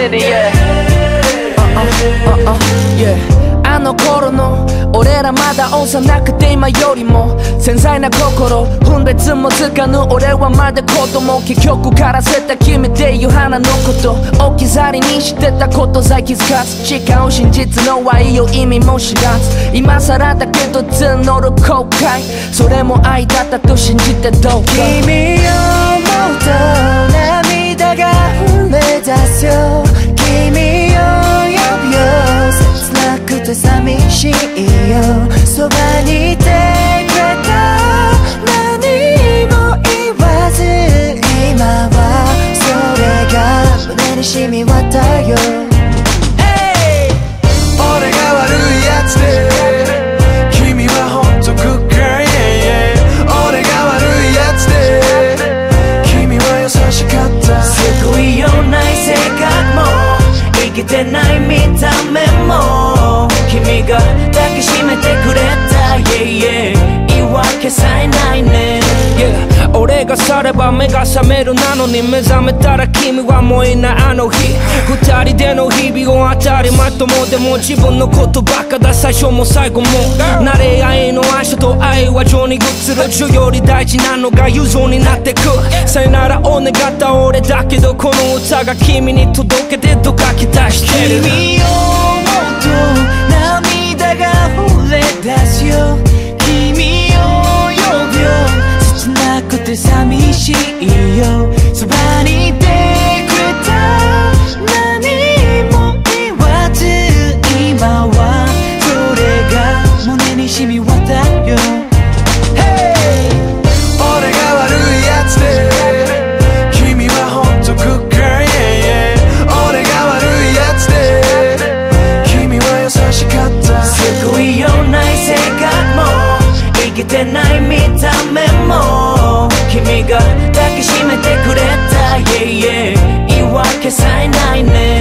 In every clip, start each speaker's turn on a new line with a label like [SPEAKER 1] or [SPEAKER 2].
[SPEAKER 1] city, yeah. Yeah. あの頃の俺らまだ幼くて今よりも繊細な心分別もつかぬ俺はまだ子供結局からせた君っていう花のこと置き去りにしてたことさえ気づかず違う真実の愛を意味も知らず今更だけど募る後悔それも愛だったと信じてどうか
[SPEAKER 2] 君を思うと涙が溢れ出すよ君を呼ぶよ切なくて寂しいよそばにいてくれた何も言わず今はそれが胸に染み渡るよ、hey! 俺が悪いやつで君はほんとグッガー、yeah, yeah. 俺が悪いやつで君は優しかった救いようない性格も生きてない見た目も君が抱きしめてくれた、yeah, yeah. 言い訳さえないね、yeah. 俺が去れば目が覚めるなのに目覚めたら君はもういないあの日二人での日々を当たり前ともでも自分のことばっかだ最初も最後も慣れ合いの愛所と愛は情に移る情より大事なのが友情になってくさよならを願った俺だけどこの歌が君に届けてどかき出してる君を思うと涙が溢れ出すよ君を呼ぶよ切なくて寂しいよそばにいてくれた何も言わず今はそれが胸に染み渡るよ、hey! 俺が悪いやつで君はほんとグッガー、yeah, yeah. 俺が悪いやつで君は優しかった救いようない性格も生きてない見た目も君が抱きしめてくれた、yeah, yeah. 言い訳さえないね、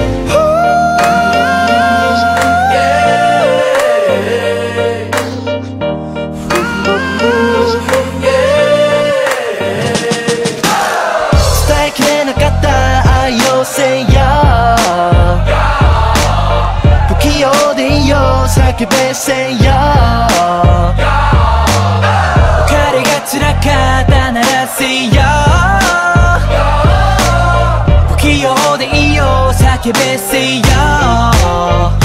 [SPEAKER 2] 伝えきれなかった愛をせや不器用でいいよ叫べせや彼が辛かったならせや不器用でいいよ叫べせや